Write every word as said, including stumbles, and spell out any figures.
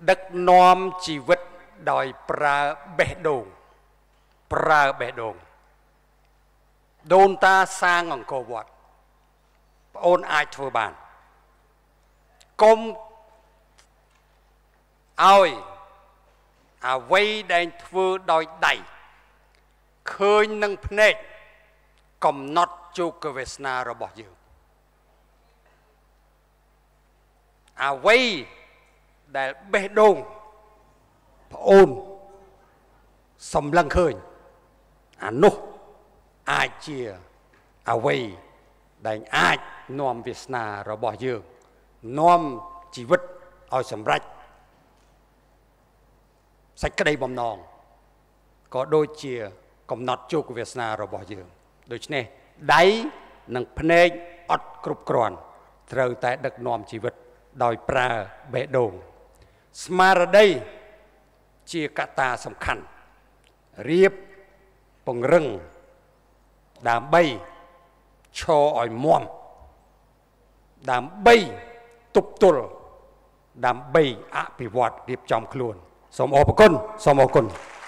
ដឹកនាំជីវិតដោយប្រើបេះដូងប្រើបេះដូងដូនតាសាងអង្គរវត្តបងអូនអាចធ្វើបានកុំឲ្យអ្វីដែលធ្វើដោយដៃឃើញនឹងភ្នែកកំណត់ជោគវាសនារបស់យើងអ្វីដែលបេះដូងបងអូនសម្លឹងឃើញអានោះអាចជាអ្វីដែលអាចនាំវាសនារបស់យើងនាំជីវិតឲ្យសម្រេចសេចក្តីបំណងក៏ដូចជាកំណត់ជោគវាសនារបស់យើងដូច្នេះដៃនិងភ្នែកអត់គ្រប់គ្រាន់ត្រូវតែដឹកនាំជីវិតដោយប្រើបេះដូងស្មារតីជាកត្តាសំខាន់រៀបពង្រឹងដើម្បីឈរឲ្យមាំដើម្បីទប់ទល់ដើម្បីអភិវឌ្ឍរៀបចំខ្លួនសូមអរគុណសូមអរគុណ